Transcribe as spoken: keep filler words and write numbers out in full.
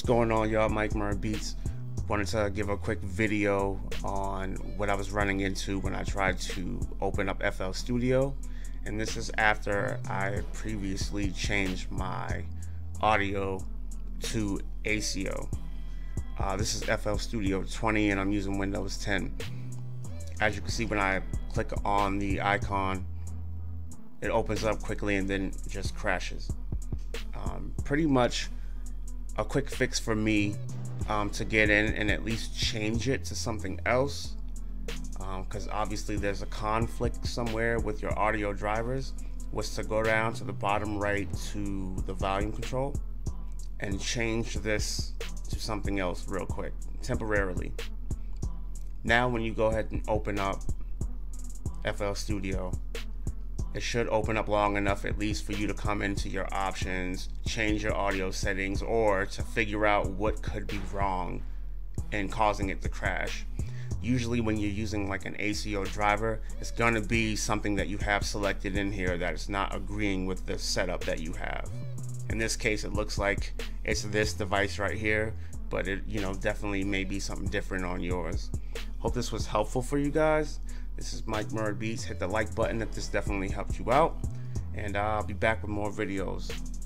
going on, y'all? Mic Murd Beatz. Wanted to give a quick video on what I was running into when I tried to open up F L Studio, and this is after I previously changed my audio to ASIO. Uh, this is F L Studio twenty and I'm using Windows ten. As you can see, when I click on the icon, it opens up quickly and then just crashes. Um, pretty much a quick fix for me um, to get in and at least change it to something else, because um, obviously there's a conflict somewhere with your audio drivers, was to go down to the bottom right to the volume control and change this to something else real quick, temporarily. Now when you go ahead and open up F L Studio, it should open up long enough at least for you to come into your options, change your audio settings, or to figure out what could be wrong and causing it to crash. Usually when you're using like an ASIO driver, it's going to be something that you have selected in here that is not agreeing with the setup that you have. In this case, it looks like it's this device right here, but it, you know, definitely may be something different on yours. Hope this was helpful for you guys. This is Mic Murd Beatz. Hit the like button if this definitely helped you out, and I'll be back with more videos.